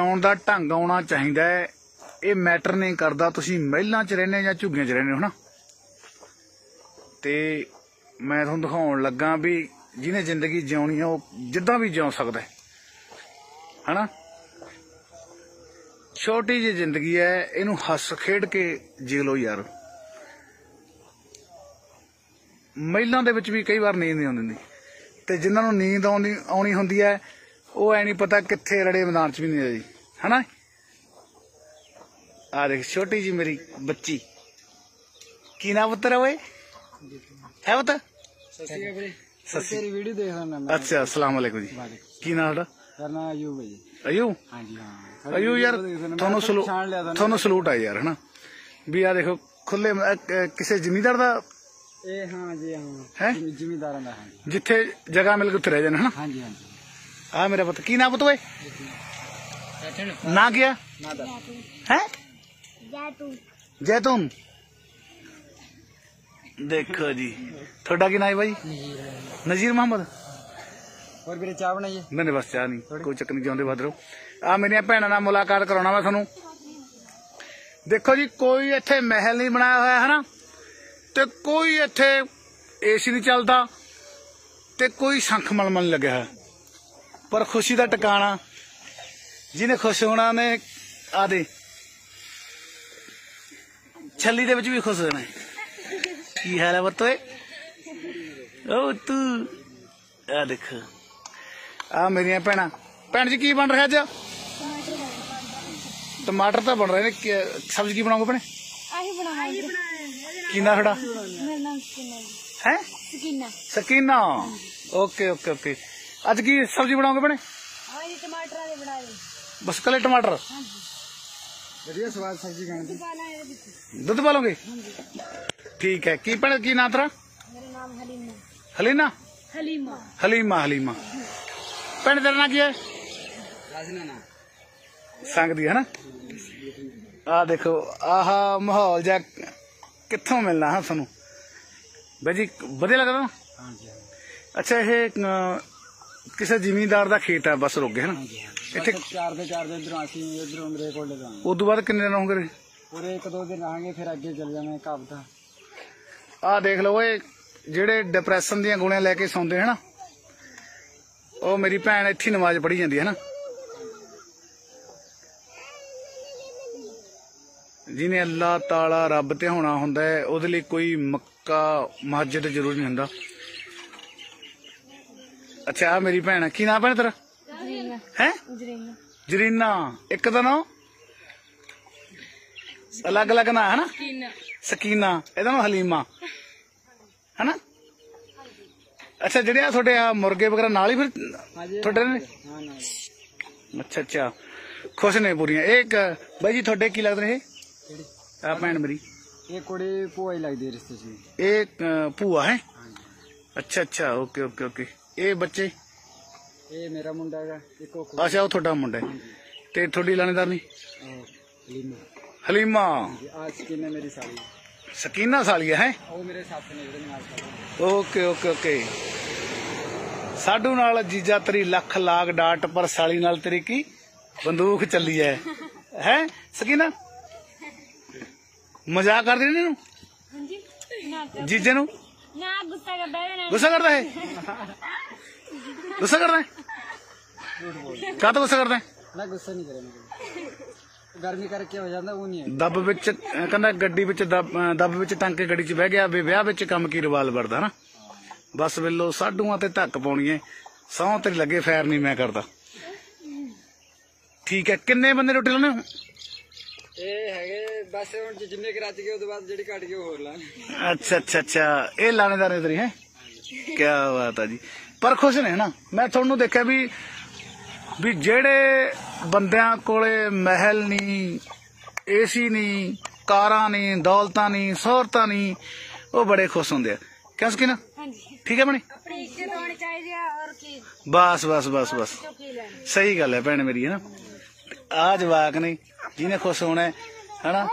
जिउण दा ढंग आउणा चाहीदा है। ये मैटर नहीं करदा तुसीं महलां च रहिंदे जां झुग्गियां च रहिंदे हो ना। ते मैं तुहानूं दिखाउण लगा भी जिन्हें जिंदगी जिउणी है वो जिद्दां भी जिउ सकदा है ना। छोटी जी जिंदगी है, इनू हस खेड के जी लो यार। महिलां दे विच भी कई बार नींद नहीं आउंदी ते जिन्हां नूं नींद आउणी हुंदी है वो ऐ नहीं पता कित्थे रड़े मैदान च भी नहीं आई है ना। आ देख छोटी जी मेरी बच्ची, की नाम पुत्तर है है पुत्तर? वीडियो देख रहा मैं। अच्छा अस्सलाम वालेकुम जी, की नाम है? मेरा नाम अयूब है जी। अयूब? हाँ जी हाँ। अयूब यार थानू सलूट है यार है ना। भी आ देखो खुले किसी जिमीदार दा ए हाँ जी हाँ है जिमीदार दा जिथे जगह मिल के उत्थे रह जाने है ना। हाँ जी हाँ जी। आ मेरा पुत्त की नाम पुत्त ओए? ना क्या है? जैतून। देखो जी थोड़ा की नाम है भाई? नजीर मोहम्मद। और मेरे चाह बनाइए? मैंने बस चाह नहीं, कोई चक्कर नहीं, जाते बदलो। आ मेरिया भैनों नाल मुलाकात कराना मैं थानू। देखो जी कोई इत्थे महल नहीं बनाया हुआ है ना, ते कोई इत्थे एसी नहीं चलता, ते कोई शंख मलमल लगे है, पर खुशी का टिकाणा जिन्हें खुश होना ने आदे छली दे विच भी खुश होना। की हाल है बतोए? ओ तू आ देख आ मेरिया भैन। भैन जी की बन रहा अज? टमाटर तो बन रहे ने। सब्जी की बनाओगे भैने? की नाम थोड़ा है? सकीना। Okay okay okay. अज की सब्जी बनाओगे भैने? बस कले टमाटर। स्वाद सब्जी खाने दुध पालोगे? ठीक है। की भैन की नाम तेरा? हलीना? हलीमा। हलीमा भैन तेरा नाम की है? संग दी है ना। आ देखो आह माहौल जा कित्थों मिलना है थानू भाई जी, वधिया लगदा ना। अच्छा ये किसी जिमीदार दा खेत है बस रुक गए है ना इत्थे? चार दे इधरों आसी इधरों मेरे कोले तो उदों बाद किन्ने दिन होंगे? पूरे एक दो दिन रहांगे फिर अगे चल जावे कब दा। आ देख लो ये जेड़े डिप्रैशन दी गोलियां लेके सौंदे है ना, ओ मेरी भैन इत्थे नमाज पढ़ी जांदी है ना। जिन्हें अल्लाह ताला रब ते होना हुंदा है उहदे लई कोई मक्का मस्जिद जरूरी नहीं हुंदा। अच्छा आ मेरी भैन, की नाम भैन तेरा है? जरीना। एक दा नाम अलग अलग ना है ना। सकीना। एदा नाम हलीमा है ना। अच्छा जेडे थोड़े मुर्गे वगैरह नाल ही फिर थोड़े ने? अच्छा अच्छा खुश ने पूरियां। एक भाई जी थोड़े की लगदे ने? आ भैन मेरी ये कुड़ी भूआ ही लगदी रिश्ते च। एक भूआ है? अच्छा अच्छा ओके ओके ओके। ये बच्चे? ये मेरा मुंडा है। अच्छा वो थोड़ा मुंडा है ते थोड़ी लानेदार नहीं? हलीमा। आज सकीना मेरी साली। सकीना साली है? वो मेरे साथ ने। Okay okay okay. साडू नाल जीजा तेरी लख लाख डाट पर साली नाल तेरी की बंदूक चली है सकीना? मजाक कर दी जीजे नू? गुस्सा करता है? गुस्सा करता है? क्या तो गुस्सा करता है? ना गुस्सा नहीं करे, गर्मी करके हो जाता वो नहीं है। दब विच कहंदा गड्डी विच दब विच टांके गड्डी च बह गया वे ब्याह विच कम की रिवाल बढ़दा ना। बस वेलो साडूआं ते धक्क पाउणी है, सौं तेरी लगे फैर नहीं मैं करदा। ठीक है। किन्ने बंदे रोटी लाने? बस जिन्ने रच गए उसके बाद जेडी कट गई होर लाने। अच्छा अच्छा अच्छा ये लानेदार इधर है। क्या बात है जी। पर खुश ने ना। मैं थोनू देखा भी जेड़े बंदियां कोले महल नहीं, एसी नहीं, कारां नहीं, दौलतां नहीं, सहूलतां नहीं, वो बड़े खुश होंदे। क्या सकीना? ठीक है बने? बस बस बस बस सही गल है भैन मेरी है ना। आ जवाक ने जिन्हें खुश होना है ना।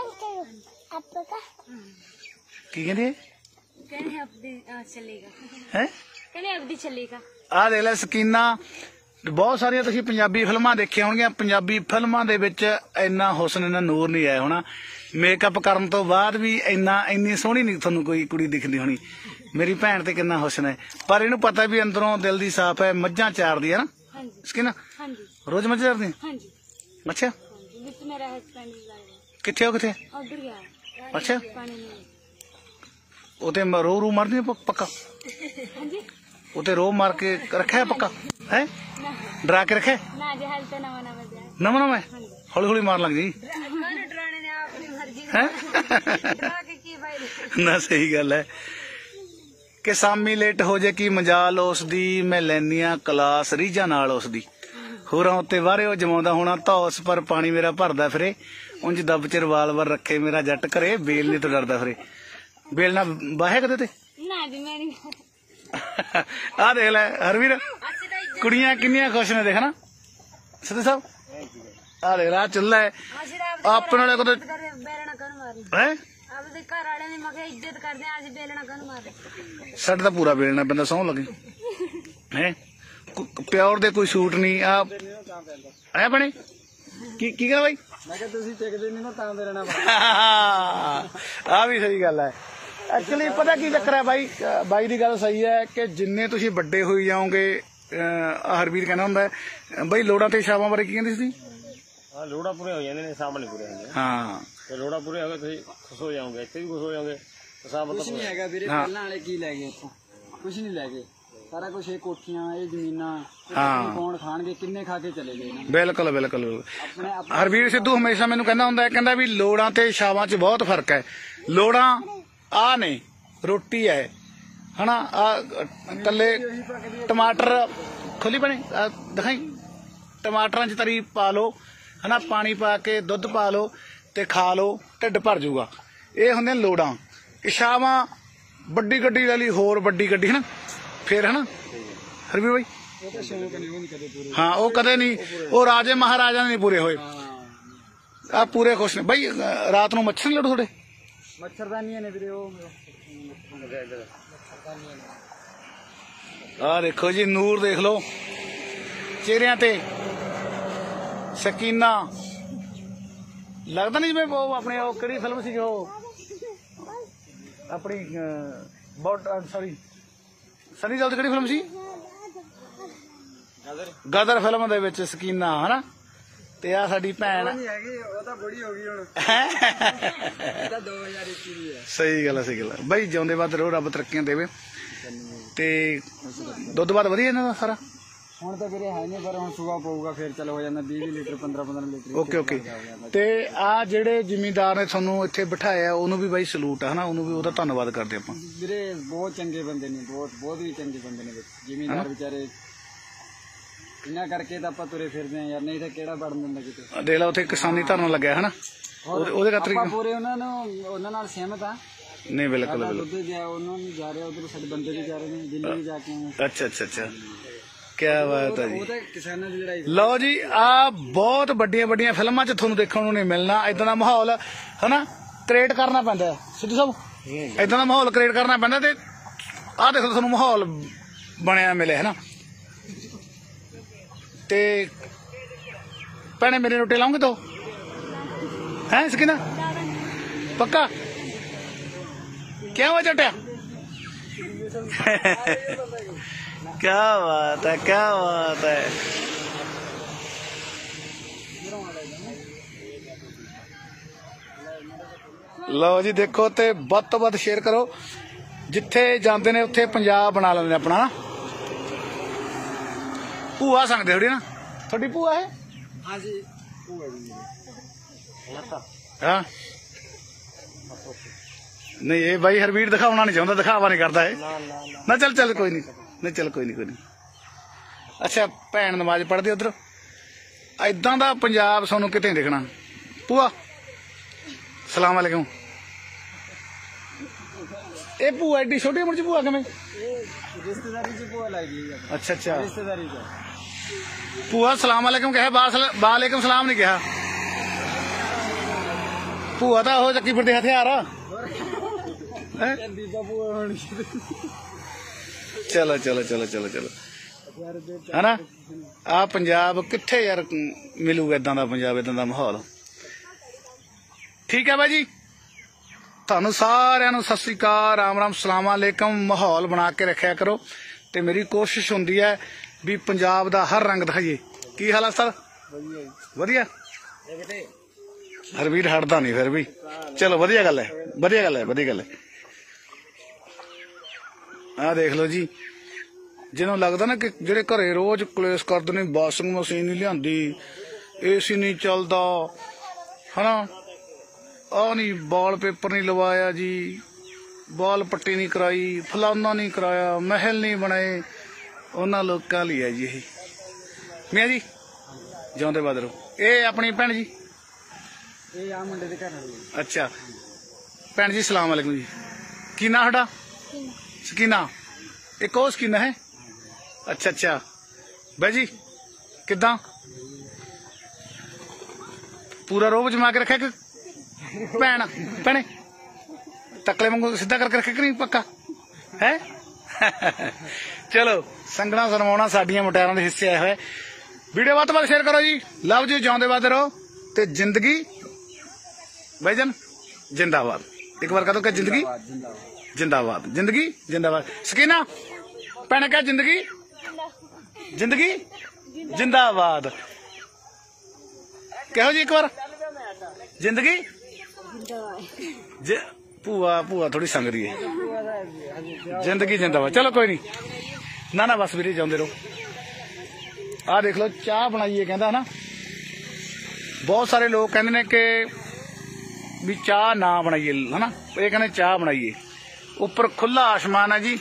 की कहंदे है? आ देख लै सकीना ਬਹੁਤ ਸਾਰੀਆਂ ਤੁਸੀਂ ਪੰਜਾਬੀ ਫਿਲਮਾਂ ਦੇਖੀਆਂ ਹੋਣਗੀਆਂ। ਪੰਜਾਬੀ ਫਿਲਮਾਂ ਦੇ ਵਿੱਚ ਇੰਨਾ ਹੁਸਨ, ਇੰਨਾ ਨੂਰ ਨਹੀਂ ਆਇਆ ਹੋਣਾ। ਮੇਕਅਪ ਕਰਨ ਤੋਂ ਬਾਅਦ ਵੀ ਇੰਨੀ ਸੋਹਣੀ ਨਹੀਂ ਤੁਹਾਨੂੰ ਕੋਈ ਕੁੜੀ ਦਿਖਦੀ ਹੋਣੀ। ਮੇਰੀ ਭੈਣ ਤੇ ਕਿੰਨਾ ਹੁਸਨ ਹੈ, ਪਰ ਇਹਨੂੰ ਪਤਾ ਵੀ ਅੰਦਰੋਂ ਦਿਲ ਦੀ ਸਾਫ਼ ਹੈ। ਮੱਝਾਂ ਚਾਰਦੀ ਹੈ ਨਾ ਸਕਿਨ, ਰੋਜ਼ ਮੱਝ ਚਾਰਦੀ? ਅੱਛਾ, ਕਿੱਥੇ ਹੋ? ਕਿੱਥੇ? ਅੱਛਾ, ਉਹ ਤੇ ਰੂ ਮਾਰਦੀ ਹੈ ਪੱਕਾ? ਉਹ ਤੇ ਰੋ ਮਾਰ ਕੇ ਰੱਖਿਆ ਪੱਕਾ ਹੈ? ਡਰਾ ਕੇ ਰੱਖਿਆ? ਨਵਾਂ ਨਵਾਂ ਹੌਲੀ ਹੌਲੀ ਮਾਰ ਲੱਗ ਜੀ ਹੈ ਨਾ। ਸਹੀ ਗੱਲ ਹੈ ਕਿ ਸਾਮੀ ਲੇਟ ਹੋ ਜੇ ਕੀ ਮਜਾਲ ਉਸਦੀ, ਮੈਂ ਲੈਨੀਆਂ ਕਲਾਸ ਰੀਝਾਂ ਨਾਲ ਉਸਦੀ। ਹੋਰਾਂ ਉੱਤੇ ਵਾਰੇ ਉਹ ਜਮਾਉਂਦਾ ਹੋਣਾ ਧੌਸ, ਪਰ ਪਾਣੀ ਮੇਰਾ ਭਰਦਾ ਫਿਰੇ। ਉਂਝ ਦੱਬ ਚ ਰਿਵਾਲਵਰ ਰੱਖੇ ਮੇਰਾ ਜੱਟ ਘਰੇ, ਬੇਲ ਨਹੀਂ ਤੋਂ ਡਰਦਾ ਫਿਰੇ। ਬੇਲ ਨਾ ਬਾਹੇ ਕਦੇ ਤੇ ਆ ਦੇਖ ਲੈ ਹਰਵੀਰ, ਕੁੜੀਆਂ ਕਿੰਨੀਆਂ ਖੁਸ਼ ਨੇ, ਦੇਖ ਨਾ ਸਿੱਧੂ ਸਾਹਿਬ। ਆ ਦੇਖ ਲਾ ਚੁੱਲ੍ਹਾ ਹੈ ਆਪਣੇ ਵਾਲੇ ਕੋਲ ਹੈ। ਸਾਡਾ ਤਾਂ ਪੂਰਾ ਬੇਲਣਾ ਪੈਂਦਾ, ਸਹੁੰ ਲੱਗੇ ਹੈ। ਪਿਓਰ ਦੇ ਕੋਈ ਸੂਟ ਨਹੀਂ ਆ ਬਣੇ। ਕੀ ਕਹਾਂ ਬਾਈ? ਮੈਂ ਕਿਹਾ ਤੁਸੀਂ ਟਿਕਦੇ ਨਹੀਂ ਨਾ ਤਾਂ ਬੇਲਣਾ। ਆ ਵੀ ਸਹੀ ਗੱਲ ਹੈ। ਐਕਚੁਅਲੀ ਪਤਾ ਕੀ ਚੱਕਰ ਹੈ ਬਾਈ ਦੀ ਗੱਲ ਸਹੀ ਹੈ ਕਿ ਜਿੰਨੇ ਤੁਸੀਂ ਵੱਡੇ ਹੋਈ ਜਾਓਗੇ, ਹਰਵੀਰ ਕਹਿੰਦਾ ਹੁੰਦਾ ਬਈ ਲੋੜਾਂ ਤੇ ਛਾਵਾਂ ਬਾਰੇ ਕੀ ਕਹਿੰਦੇ ਸੀ? ਲੋੜਾਂ ਪੂਰੀਆਂ ਹੋ ਜਾਂਦੀਆਂ ਨੇ, ਸਾਂਭ ਨਹੀਂ ਪੂਰੇ ਹੁੰਦੇ। ਹਾਂ, ਤੇ ਲੋੜਾਂ ਪੂਰੀਆਂ ਹੋ ਗਏ ਤੁਸੀਂ ਖੁਸ਼ ਹੋ ਜਾਓਗੇ, ਇੱਥੇ ਵੀ ਖੁਸ਼ ਹੋ ਜਾਓਗੇ। ਕੁਛ ਨਹੀਂ ਹੈਗਾ ਵੀਰੇ, ਪਹਿਲਾਂ ਵਾਲੇ ਕੀ ਲੈ ਗਏ ਇੱਥੋਂ? ਕੁਛ ਨਹੀਂ ਲੈ ਗਏ। ਸਾਰਾ ਕੁਛ ਇਹ ਕੋਠੀਆਂ, ਇਹ ਜ਼ਮੀਨਾਂ, ਕੌਣ ਖਾਣਗੇ, ਕਿੰਨੇ ਖਾ ਕੇ ਚਲੇ ਗਏ। ਬਿਲਕੁਲ ਬਿਲਕੁਲ। ਹਰਵੀਰ ਸਿੱਧੂ ਹਮੇਸ਼ਾ ਮੈਨੂੰ ਕਹਿੰਦਾ ਹੁੰਦਾ, ਕਹਿੰਦਾ ਵੀ ਲੋੜਾਂ ਤੇ ਛਾਵਾਂ 'ਚ ਬਹੁਤ ਫਰਕ ਹੈ। ਲੋੜਾਂ ਆ ਨੇ, ਰੋਟੀ ਹੈ ਹਨਾ, ਆ ਕੱਲੇ ਟਮਾਟਰ ਖੋਲੀ ਬਣੇ ਦਿਖਾਈ, ਟਮਾਟਰਾਂ 'ਚ ਤਰੀ ਪਾ ਲਓ ਹਨਾ, ਪਾਣੀ ਪਾ ਕੇ ਦੁੱਧ ਪਾ ਲਓ ਤੇ ਖਾ ਲਓ, ਢਿੱਡ ਭਰ ਜਾਊਗਾ। ਇਹ ਹੁੰਦੀਆਂ ਲੋੜਾਂ। ਛਾਵਾਂ ਵੱਡੀ ਗੱਡੀ ਲੈ ਲਈ, ਹੋਰ ਵੱਡੀ ਗੱਡੀ ਹਨਾ, ਫੇਰ ਹਨਾ ਹਰਵੀਰ ਬਾਈ। ਹਾਂ, ਉਹ ਕਦੇ ਨਹੀਂ, ਉਹ ਰਾਜੇ ਮਹਾਰਾਜਾ ਨਹੀਂ ਪੂਰੇ ਹੋਏ। ਆ ਪੂਰੇ ਖੁਸ਼ ਨੇ ਬਾਈ। ਰਾਤ ਨੂੰ ਮੱਛਰ ਲੜੋ ਤੁਹਾਡੇ? ਮੱਛਰਦਾਨੀਆਂ ਨੇ ਵੀਰੇ ਉਹ। ਆ ਦੇਖੋ ਜੀ, ਨੂਰ ਦੇਖ ਲਓ ਚਿਹਰਿਆਂ ਤੇ, ਸਕੀਨਾ। ਲੱਗਦਾ ਨਹੀਂ ਜਿਵੇਂ ਉਹ ਆਪਣੇ ਉਹ ਕਿਹੜੀ ਫਿਲਮ ਸੀ ਉਹ ਆਪਣੀ ਸੌਰੀ ਸਨੀ ਦਿਓਲ ਦੀ ਕਿਹੜੀ ਫਿਲਮ ਸੀ? ਗਦਰ ਫਿਲਮ ਦੇ ਵਿੱਚ ਸਕੀਨਾ ਹਨਾ। ਤੇ ਆ ਸਾਡੀ ਭੈਣ ਉਹ ਤਾਂ ਬੜੀ ਹੋ ਗਈ ਹੁਣ। 2021 ਦੀ ਹੈ। ਸਹੀ ਗੱਲ ਹੈ, ਸਹੀ ਗੱਲ ਹੈ ਬਾਈ। ਜਿਉਂਦੇ ਬਾਅਦ ਰਹੋ, ਰੱਬ ਤਰੱਕੀਆਂ ਦੇਵੇ। ਤੇ ਦੁੱਧ ਬਾਅਦ ਵਧੀਆ ਇਹਨਾਂ ਦਾ ਸਾਰਾ? ਹੁਣ ਤਾਂ ਵੀਰੇ ਹੈ ਨਹੀਂ, ਪਰ ਹੁਣ ਸੁਬਾ ਪਊਗਾ ਫਿਰ ਚਲੋ ਹੋ ਜਾਂਦਾ 20 ਲੀਟਰ 15 ਲੀਟਰ। ਓਕੇ। ਤੇ ਆ ਜਿਹੜੇ ਜ਼ਿਮੀਂਦਾਰ ਨੇ ਤੁਹਾਨੂੰ ਇੱਥੇ ਬਿਠਾਇਆ, ਉਹਨੂੰ ਵੀ ਬਾਈ ਸਲੂਟ ਹੈ ਹਨਾ, ਉਹਨੂੰ ਵੀ ਉਹਦਾ ਧੰਨਵਾਦ ਕਰਦੇ ਆਪਾਂ ਵੀਰੇ। ਬਹੁਤ ਚੰਗੇ ਬੰਦੇ ਨੇ, ਬਹੁਤ ਵੀ ਚੰਗੇ ਬੰਦੇ ਨੇ ਜ਼ਿਮੀਂਦਾਰ ਵਿਚਾਰੇ। ਇਹਨਾਂ ਕਰਕੇ ਤਾਂ ਆਪਾਂ ਤੁਰੇ ਫਿਰਦੇ ਆ ਯਾਰ, ਨਹੀਂ ਤਾਂ ਕਿਹੜਾ ਵੜਨ ਦਿੰਦਾ ਕਿਤੇ। ਦੇਖ ਲਾ ਉੱਥੇ ਕਿਸਾਨੀ ਧਰਨਾ ਲੱਗਿਆ ਹਨਾ, ਉਹਦੇ ਖਾਤਰ ਆਪਾਂ ਪੂਰੇ ਉਹਨਾਂ ਨਾਲ ਸਹਿਮਤ ਆ। ਨਹੀਂ ਬਿਲਕੁਲ ਉਹਨਾਂ ਨੂੰ ਜਾ ਰਿਹਾ, ਉਧਰ ਸਾਡੇ ਬੰਦੇ ਵੀ ਜਾ ਰਹੇ ਨੇ, ਦਿੱਲੀ ਵੀ ਜਾ ਕੇ ਆਏ। ਅੱਛਾ ਕਿਆ ਬਾਤ ਹੈ ਜੀ। ਉਹ ਤਾਂ ਕਿਸਾਨਾਂ ਦੀ ਲੜਾਈ। ਲਓ ਜੀ, ਆ ਬਹੁਤ ਵੱਡੀਆਂ ਫਿਲਮਾਂ 'ਚ ਤੁਹਾਨੂੰ ਦੇਖਣ ਨੂੰ ਨਹੀਂ ਮਿਲਣਾ। ਏਦਾਂ ਦਾ ਮਾਹੌਲ ਹਨਾ ਕ੍ਰੀਏਟ ਕਰਨਾ ਪੈਂਦਾ ਸਿੱਧੂ ਸਾਹਿਬ, ਏਦਾਂ ਦਾ ਮਾਹੌਲ ਕ੍ਰੀਏਟ ਕਰਨਾ ਪੈਂਦਾ। ਤੇ ਆਹ ਦੇਖੋ ਤੁਹਾਨੂੰ ਮਾਹੌਲ ਬਣਿਆ ਮਿਲੇ ਹਨਾ। ਤੇ ਭੈਣੇ ਮੇਰੇ ਰੋਟੀ ਲਾਉਂਗੇ ਤੋ ਹੈ ਸਕਿਨਾ ਪੱਕਾ? ਕਿਆ ਵਾ ਝਟਿਆ? क्या बात है, क्या बात है। ਲਓ ਜੀ ਦੇਖੋ, ਤੇ ਵੱਧ ਤੋਂ ਵੱਧ ਸ਼ੇਅਰ ਕਰੋ। ਜਿੱਥੇ ਜਾਂਦੇ ਨੇ ਉੱਥੇ ਪੰਜਾਬ ਬਣਾ ਲੈਂਦੇ ਨੇ ਆਪਣਾ ਨਾ। ਭੂਆ ਸੰਗਦੇ ਥੋੜੀ ਨਾ, ਤੁਹਾਡੀ ਭੂਆ ਹੈ? ਹਾਂ ਜੀ, ਭੂਆ ਜੀ। ਹਾਂ ਨਹੀਂ, ਇਹ ਬਾਈ ਹਰਵੀਰ ਦਿਖਾਉਣਾ ਨਹੀਂ ਚਾਹੁੰਦਾ, ਦਿਖਾਵਾ ਨਹੀਂ ਕਰਦਾ ਇਹ ਨਾ। ਚੱਲ ਕੋਈ ਨਹੀਂ, ਚੱਲ ਕੋਈ ਨਹੀਂ। ਅੱਛਾ, ਭੈਣ ਨਮਾਜ਼ ਪੜ੍ਹਦੀ ਉਧਰ। ਏਦਾਂ ਦਾ ਪੰਜਾਬ ਸਾਨੂੰ ਕਿਤੇ ਨਹੀਂ ਦਿਖਣਾ। ਭੂਆ ਸਲਾਮ ਵਾਲੇਕੁਮ। ਇਹ ਭੂਆ ਐਡੀ ਛੋਟੀ ਉਮਰ 'ਚ ਭੂਆ ਕਿਵੇਂ? ਰਿਸ਼ਤੇਦਾਰੀ 'ਚ ਭੂਆ ਲੱਗੀ। ਅੱਛਾ ਰਿਸ਼ਤੇਦਾਰੀ 'ਚ ਭੂਆ ਸਲਾਮ ਵਾਲੇਕੁਮ ਕਿਹਾ, ਵਾਲੇਕੁਮ ਸਲਾਮ ਨਹੀਂ ਕਿਹਾ। ਭੂਆ ਤਾਂ ਉਹ ਚੱਕੀ ਫਿਰਦੇ ਹਥਿਆਰ ਆ। ਚਲੋ ਹਨਾ। ਆ ਪੰਜਾਬ ਕਿੱਥੇ ਯਾਰ ਮਿਲੂਗਾ ਇਦਾਂ ਦਾ ਪੰਜਾਬ, ਇਦਾਂ ਦਾ ਮਾਹੌਲ। ਠੀਕ ਹੈ ਬਾਈ ਜੀ, ਤੁਹਾਨੂੰ ਸਾਰਿਆਂ ਨੂੰ ਸਤਿ ਸ੍ਰੀ ਅਕਾਲ, ਰਾਮ ਰਾਮ, ਸਲਾਮ ਅਲੈਕਮ। ਮਾਹੌਲ ਬਣਾ ਕੇ ਰੱਖਿਆ ਕਰੋ ਤੇ ਮੇਰੀ ਕੋਸ਼ਿਸ਼ ਹੁੰਦੀ ਹੈ ਵੀ ਪੰਜਾਬ ਦਾ ਹਰ ਰੰਗ ਦਿਖਾਈਏ। ਕੀ ਹਾਲ ਆ ਸਰ? ਵਧੀਆ। ਹਰਵੀਰ ਹਟਦਾ ਨਹੀਂ ਫਿਰ ਵੀ, ਚਲੋ ਵਧੀਆ ਗੱਲ ਹੈ, ਵਧੀਆ ਗੱਲ ਹੈ, ਵਧੀਆ ਗੱਲ ਹੈ। ਆਹ ਦੇਖ ਲਓ ਜੀ, ਜਿਹਨੂੰ ਲੱਗਦਾ ਨਾ ਕਿ ਜਿਹੜੇ ਘਰੇ ਰੋਜ਼ ਕਲੇਸ਼ ਕਰਦੇ ਨੇ, ਵਾਸ਼ਿੰਗ ਮਸ਼ੀਨ ਨਹੀਂ ਲਿਆਂਦੀ, AC ਨਹੀਂ ਚੱਲਦਾ ਹਨਾ, ਆਹ ਨਹੀਂ ਵਾਲ ਪੇਪਰ ਨਹੀਂ ਲਵਾਇਆ ਜੀ, ਵਾਲ ਪੱਟੀ ਨਹੀਂ ਕਰਾਈ, ਫਲਾਨਾ ਨਹੀਂ ਕਰਾਇਆ, ਮਹਿਲ ਨਹੀਂ ਬਣਾਏ, ਉਹਨਾਂ ਲੋਕਾਂ ਲਈ ਹੈ ਜੀ ਇਹ। ਮੀਆਂ ਜੀ ਜਿਉਂਦੇ ਬਾਦ ਰਹੋ। ਇਹ ਆਪਣੀ ਭੈਣ ਜੀ, ਇਹ ਆ ਮੁੰਡੇ ਦੇ ਘਰ ਵਾਲੀ। ਅੱਛਾ ਭੈਣ ਜੀ, ਸਲਾਮ ਅਲੈਕੁਮ ਜੀ। ਕੀ ਨਾਂ ਤੁਹਾਡਾ? ਸਕੀਨਾ। ਇੱਕ ਉਹ ਸਕੀਨਾ ਹੈ? ਅੱਛਾ ਅੱਛਾ। ਬਾਈ ਜੀ ਕਿੱਦਾਂ? ਪੂਰਾ ਰੋਬ ਜਮਾ ਕੇ ਰੱਖਿਆ ਕਿ ਭੈਣ ਭੈਣੇ ਤਕਲੇ ਵਾਂਗੂ ਸਿੱਧਾ ਕਰਕੇ ਰੱਖਿਆ ਕਿ ਨਹੀਂ ਪੱਕਾ ਹੈ? ਚਲੋ ਸੰਗਣਾ ਸਰਮਾਉਣਾ ਸਾਡੀਆਂ ਮੁਟਿਆਰਾਂ ਦੇ ਹਿੱਸੇ ਆਏ ਹੋਏ। ਵੀਡੀਓ ਵੱਧ ਤੋਂ ਵੱਧ ਸ਼ੇਅਰ ਕਰੋ ਜੀ। ਲਵ ਜੀ, ਜਿਉਂਦੇ ਵੱਧ ਰਹੋ ਤੇ ਜ਼ਿੰਦਗੀ ਬਾਈਜਨ ਜਿੰਦਾਬਾਦ। ਇੱਕ ਵਾਰ ਕਹੋ ਕਿ ਜ਼ਿੰਦਗੀ ਜਿੰਦਾਬਾਦ, ਜ਼ਿੰਦਗੀ ਜਿੰਦਾਬਾਦ। ਸਕੀਨਾ ਭੈਣੇ ਕਹ ਜ਼ਿੰਦਗੀ ਜ਼ਿੰਦਗੀ ਜਿੰਦਾਬਾਦ। ਕਹੋ ਜੀ ਇੱਕ ਵਾਰ ਜ਼ਿੰਦਗੀ। ਭੂਆ ਭੂਆ ਥੋੜੀ ਸੰਗ ਰਹੀ ਹੈ। ਜ਼ਿੰਦਗੀ ਜਿੰਦਾਬਾਦ। ਚਲੋ ਕੋਈ ਨਹੀਂ, ਨਾ ਬਸ ਵੀਰੇ ਜਾਂਦੇ ਰਹੋ। ਆਹ ਦੇਖ ਲਓ ਚਾਹ ਬਣਾਈਏ ਕਹਿੰਦਾ ਹਨਾ। ਬਹੁਤ ਸਾਰੇ ਲੋਕ ਕਹਿੰਦੇ ਨੇ ਕਿ ਵੀ ਚਾਹ ਨਾ ਬਣਾਈਏ ਹਨਾ, ਇਹ ਕਹਿੰਦੇ ਚਾਹ ਬਣਾਈਏ। ਉੱਪਰ ਖੁੱਲਾ ਆਸਮਾਨ ਹੈ ਜੀ,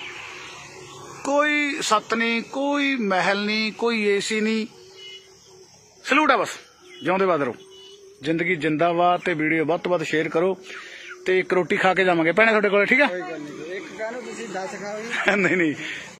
ਕੋਈ ਸੱਤ ਨਹੀਂ, ਕੋਈ ਮਹਿਲ ਨਹੀਂ, ਕੋਈ AC ਨਹੀਂ। ਸਲੂਟ ਆ ਬਸ। ਜਿਉਂਦੇ ਬਾਦ ਰਹੋ, ਜ਼ਿੰਦਗੀ ਜਿੰਦਾਬਾਦ। ਤੇ ਵੀਡੀਓ ਵੱਧ ਤੋਂ ਵੱਧ ਸ਼ੇਅਰ ਕਰੋ ਤੇ ਇੱਕ ਰੋਟੀ ਖਾ ਕੇ ਜਾਵਾਂਗੇ ਭੈਣੇ ਤੁਹਾਡੇ ਕੋਲ। ਠੀਕ ਆ? ਇੱਕ ਕਹਿੰਦਾ ਤੁਸੀਂ 10 ਖਾਓਗੇ? ਨਹੀਂ ਨਹੀਂ,